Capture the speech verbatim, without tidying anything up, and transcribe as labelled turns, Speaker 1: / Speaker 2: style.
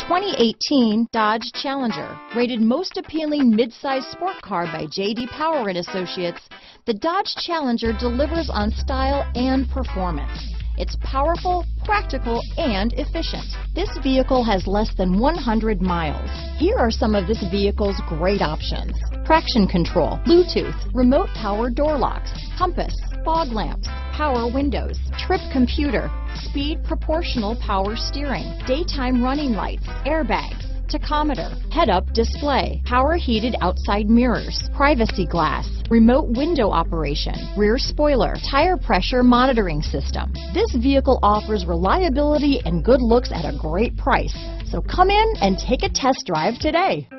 Speaker 1: twenty eighteen Dodge Challenger. Rated most appealing midsize sport car by J D Power and Associates, the Dodge Challenger delivers on style and performance. It's powerful, practical, and efficient. This vehicle has less than one hundred miles. Here are some of this vehicle's great options: traction control, Bluetooth, remote power door locks, compass, fog lamps, power windows, trip computer, speed proportional power steering, daytime running lights, airbags, tachometer, head-up display, power heated outside mirrors, privacy glass, remote window operation, rear spoiler, tire pressure monitoring system. This vehicle offers reliability and good looks at a great price. So come in and take a test drive today.